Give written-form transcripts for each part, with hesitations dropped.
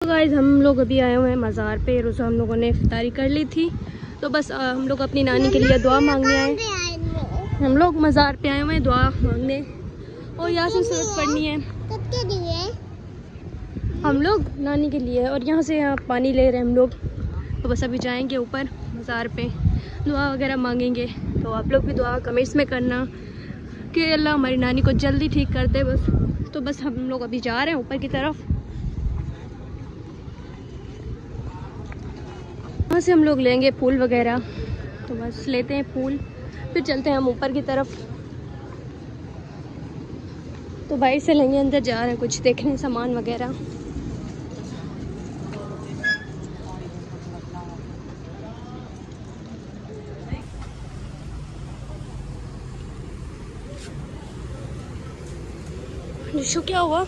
Guys हम लोग अभी आए हुए हैं मज़ार पे। रोज़ा हम लोगों ने इफ्तारी कर ली थी, तो बस हम लोग अपनी नानी के लिए दुआ मांगने आए। हम लोग मज़ार पे आए हुए हैं दुआ मांगने और यासीन सूरत पढ़नी है हम लोग नानी के लिए। और यहाँ से यहाँ पानी ले रहे हैं हम लोग, तो बस अभी जाएंगे ऊपर मज़ार पे, दुआ वगैरह मांगेंगे। तो आप लोग भी दुआ कमेंट्स में करना कि अल्लाह हमारी नानी को जल्दी ठीक कर दे बस। तो बस हम लोग अभी जा रहे हैं ऊपर की तरफ। वहाँ से हम लोग लेंगे फूल वगैरह, तो बस लेते हैं फूल, फिर चलते हैं हम ऊपर की तरफ। तो बाइक से लेंगे, अंदर जा रहे हैं कुछ देखने सामान वगैरह। निशु क्या हुआ?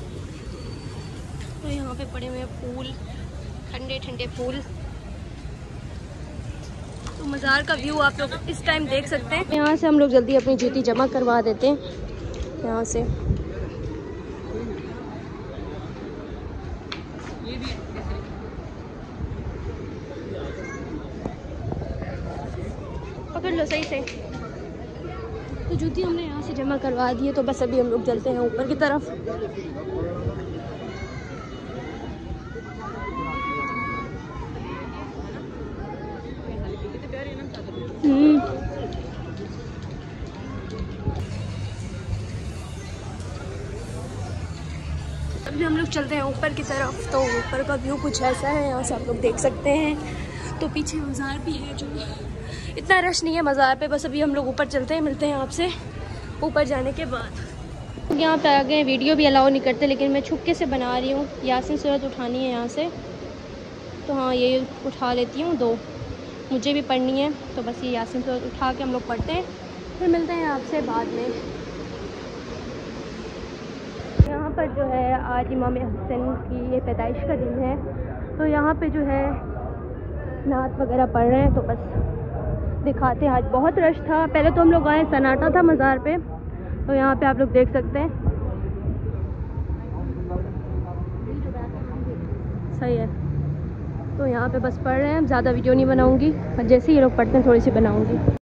तो यहाँ पे पड़े हुए फूल, ठंडे ठंडे फूल। तो मज़ार का व्यू आप लोग इस टाइम देख सकते हैं। यहाँ से हम लोग जल्दी अपनी जूती जमा करवा देते हैं यहाँ से। पकड़ लो सही से। तो जूती हमने यहाँ से जमा करवा दी है, तो बस अभी हम लोग चलते हैं ऊपर की तरफ। अभी हम लोग चलते हैं ऊपर की तरफ। तो ऊपर का व्यू कुछ ऐसा है, यहाँ से आप लोग देख सकते हैं। तो पीछे मज़ार भी है, जो इतना रश नहीं है मज़ार पे। बस अभी हम लोग ऊपर चलते हैं, मिलते हैं आपसे ऊपर जाने के बाद। यहाँ पे आ गए, वीडियो भी अलाउ नहीं करते, लेकिन मैं छुपके से बना रही हूँ। यासीन सूरत उठानी है यहाँ से, तो हाँ ये उठा लेती हूँ। दो मुझे भी पढ़नी है, तो बस ये यासीन सूरत उठा के हम लोग पढ़ते हैं, फिर मिलते हैं आपसे बाद में। यहाँ पर जो है आज इमाम हुसैन की ये पैदाइश का दिन है, तो यहाँ पे जो है नात वगैरह पढ़ रहे हैं। तो बस दिखाते हैं, आज बहुत रश था। पहले तो हम लोग आए, सन्नाटा था मज़ार पे, तो यहाँ पे आप लोग देख सकते हैं। सही है। तो यहाँ पे बस पढ़ रहे हैं, ज़्यादा वीडियो नहीं बनाऊँगी, और जैसे ही ये लोग पढ़ते हैं थोड़ी सी बनाऊँगी।